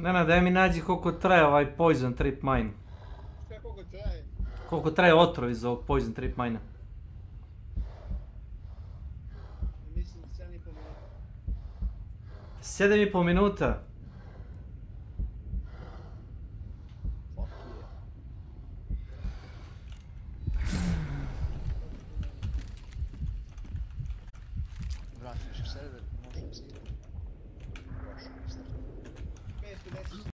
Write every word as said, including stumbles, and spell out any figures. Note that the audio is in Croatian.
Nena, daj mi nađi koliko traje ovaj Poison Trip Mine. Šta koliko traje? Koliko traje otrov iz ovog Poison Trip Mine. Mislim sedam i pol minuta. Sedam i pol minuta. Fuck yeah. Vratiš u server, možeš cijeliti. petsto deset